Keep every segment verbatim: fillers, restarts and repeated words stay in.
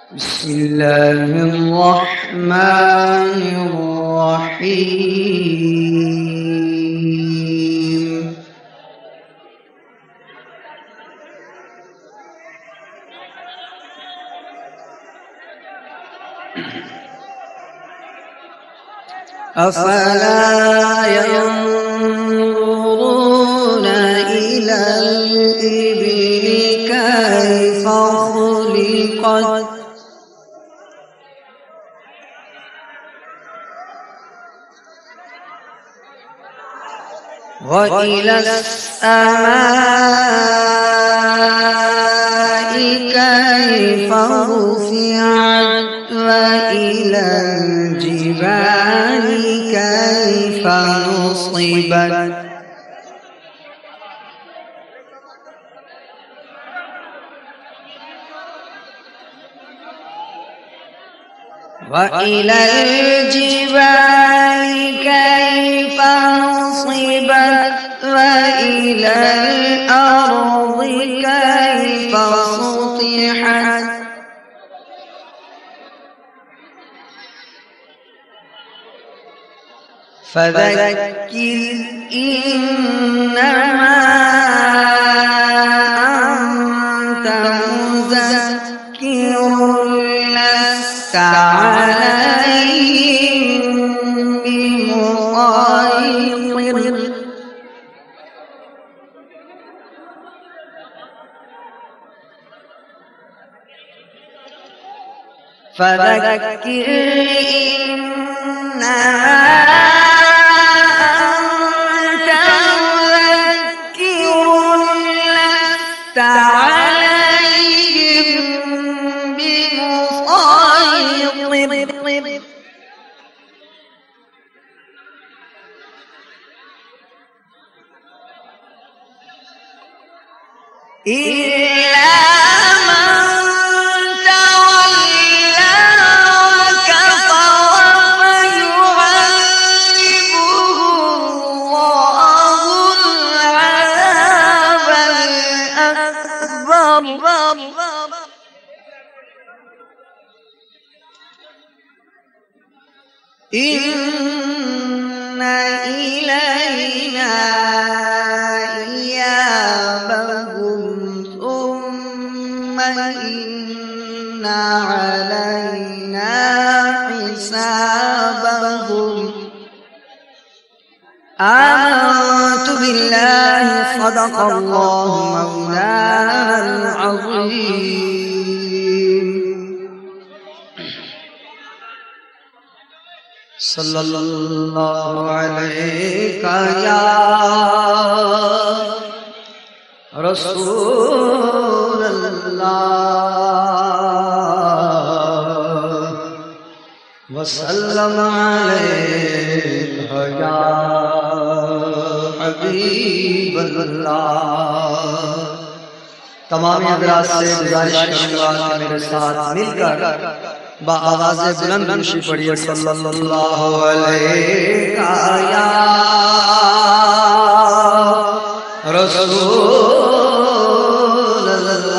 بسم الله الرحمن الرحيم أفلا ينظرون إلى الإبل كيف خلقت وإلى السماء كيف رفعت وإلى الجبال كيف نصبت وإلى الجبال كيف نصبت وإلى الأرض كيف سطحت فذكر إنما أنت مذكر لست عليهم بمسيطر فذكر إنما أنت مذكر لست عليهم بمسيطر إلا إن إلينا إيابهم ثم إن علينا حسابهم آمنت بالله صدق الله مولانا العظيم صلی اللہ علیہ یا رسول اللہ وسلم علیہ یا حبیب اللہ. تمام حضرات سے گزارش کرنے والا میرے ساتھ مل کر با آواز بلند نشی پڑھیے صلی اللہ علیہ یا رسول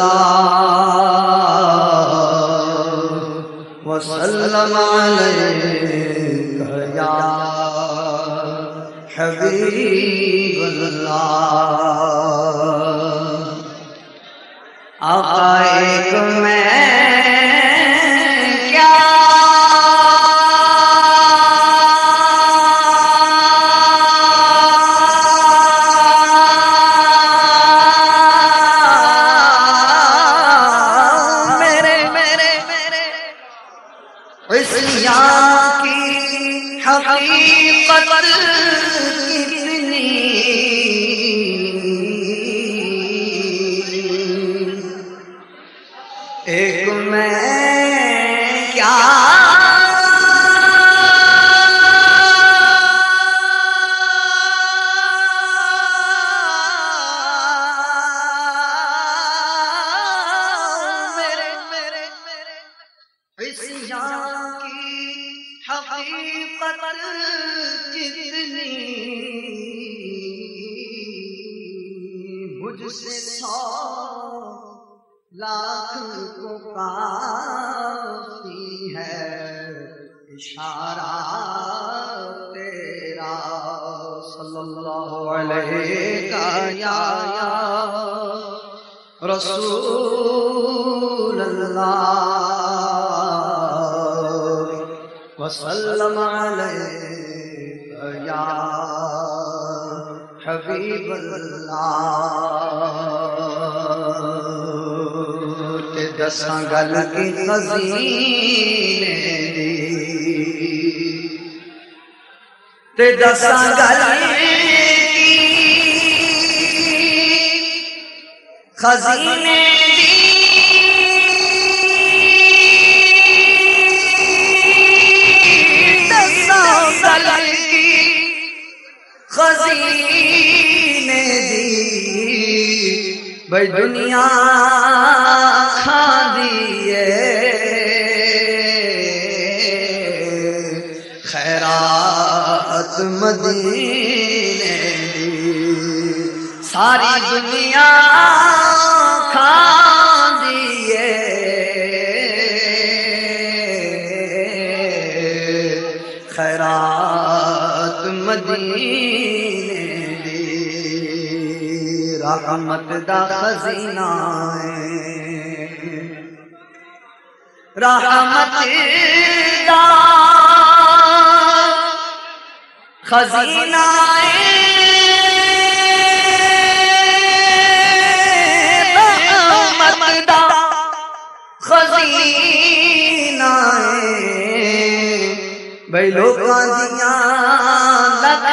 اللہ وسلم علیہ یا حبیب اللہ. آقا ایک میں حقیقت کتنی ایک میں کیا میرے میرے اس یہاں کی حقیقت کتنی مجھ سے سو لاکھ کو کافی ہے اشارہ تیرا صلی اللہ علیہ یا رسول اللہ وسلم علیہ یا حبیب اللہ تے دساں گل کی خزینے دی تے دساں گل کی خزینے دی دساں گل کی خزینے دی بھئی دنیا کھا دیئے خیرات مدینے دی ساری دنیا کھا دیئے خیرات مدینے دی رحمت دا خزینہ رحمت دا خزینہ رحمت دا خزینہ بھئی لوکاں دیاں لکھ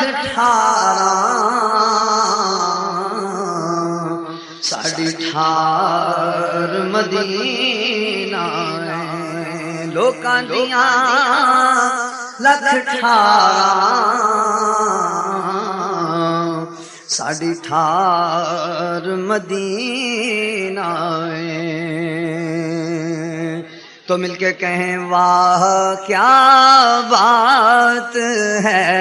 ٹھاراں ساڑی ٹھار مدینہ لوکاں دیاں لکھ ٹھاراں ساڑی ٹھار مدینہ تو مل کے کہیں واہ کیا بات ہے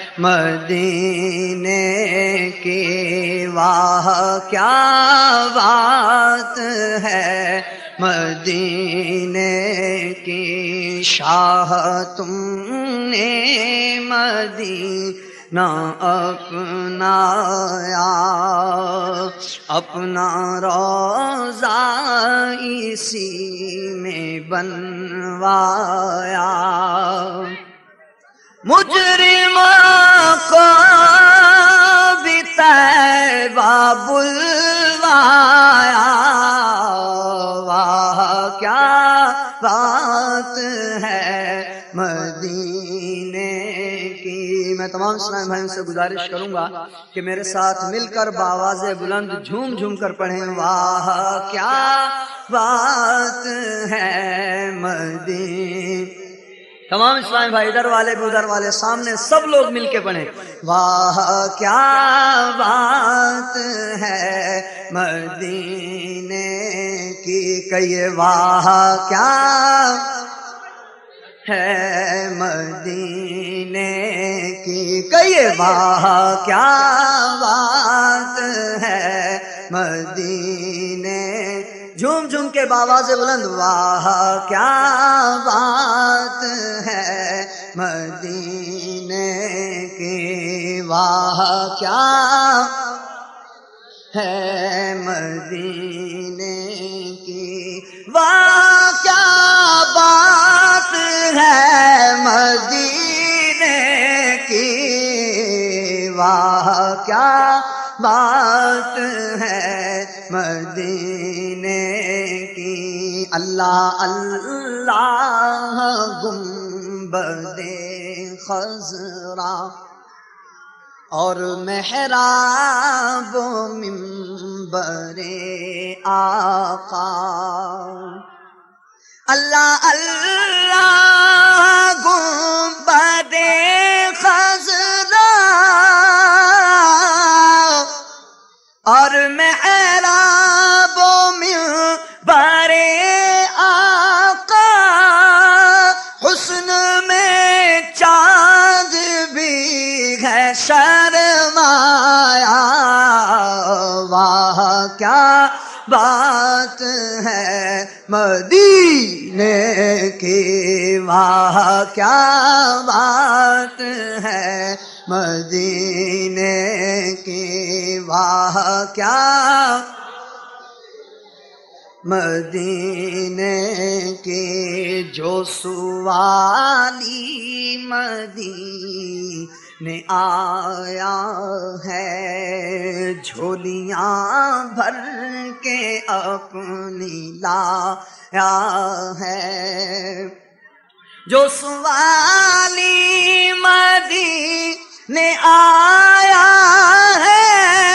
مدینے کی واہ کیا بات ہے مدینے کی شاہ تم نے مدینہ اپنایا اپنا روضہ اسی میں بنوایا مجرم کو بھی طیبہ بلوایا واہ کیا بات ہے مدینے کی میں تمام اسلامی بھائیوں سے گزارش کروں گا کہ میرے ساتھ مل کر بآواز بلند جھوم جھوم کر پڑھیں واہ کیا بات ہے مدینے تمام اسلامی بھائی ادھر والے بھی ادھر والے سامنے سب لوگ مل کے پڑھیں واہ کیا بات ہے مدینے کی کہیے واہ کیا ہے مدینے کی کہیے واہ کیا بات ہے مدینے جھوم جھوم کے بآواز بلند واہ کیا بات ہے مدینے کی واہ کیا ہے مدینے کی واہ کیا بات ہے مدینے کی واہ کیا بات ہے مدینے کی اللہ اللہ گنبد خضرا اور محراب و منبر آقا اللہ اللہ گنبد خضرا اور محراب و منبر آقا حسن میں چاند بھی ہے شرمایا واہ کیا بات ہے مدینے کی، واہ کیا بات ہے مدینے کی، واہ کیا مدینے کی، جو سوالی مدینے آیا ہے، جھولیاں بھر کے اپنی لایا ہے، جو سوالی مدینے آیا ہے،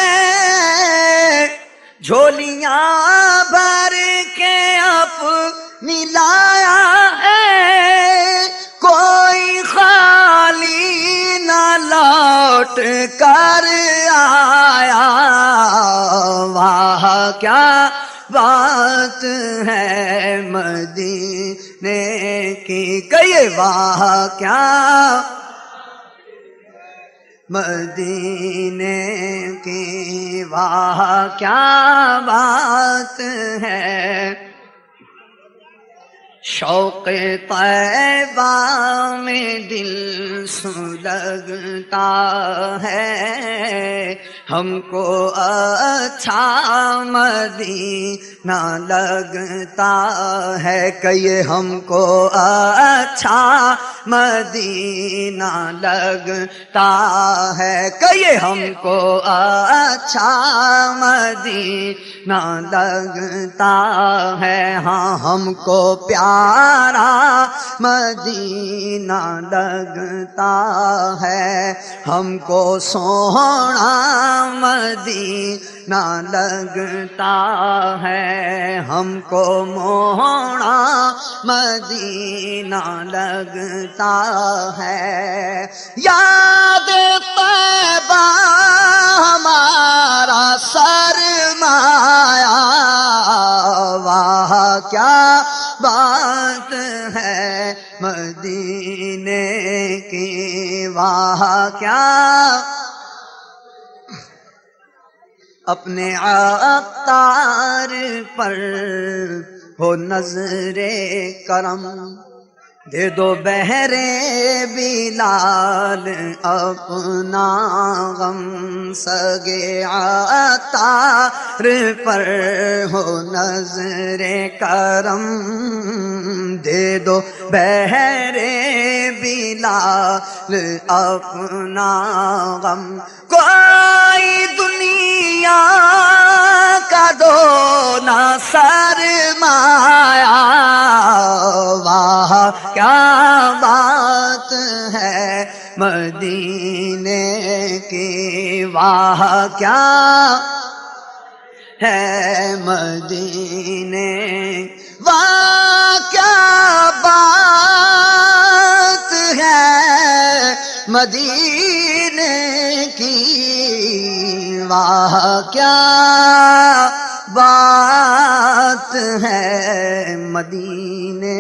جھولیاں بھر کے اپنی لایا ہے، کوئی خالی نہ لوٹ کر آیا، واہ کیا بات ہے مدینے کی، کہیے واہ کیا مدینے کی، واہ کیا بات ہے، شوق طیبہ میں دل سلگتا ہے، ہم کو اچھا مدینہ لگتا ہے، کہیے ہم کو اچھا مدینہ لگتا ہے، کہیے ہم کو اچھا مدینہ لگتا ہے، ہاں ہم کو پیارا مدینہ لگتا ہے، ہم کو سونا مدینہ لگتا ہے، ہم کو مونا مدینہ لگتا ہے، یاد طیبہ ہمارا سرمایہ، واہ کیا بات ہے مدینے کی، واہ کیا اپنے عطار پر ہو نظر کرم، دے دو بہرے بلال اپنا غم، سگے عطار پر ہو نظر کرم، دے دو بہرے بلال اپنا غم، کوئی دنیا کا دو نہ سرمایہ، واہ کیا بات ہے مدینے کی، واہ کیا ہے مدینے، واہ کیا بات ہے مدینے کی، واہ کیا بات ہے مدینے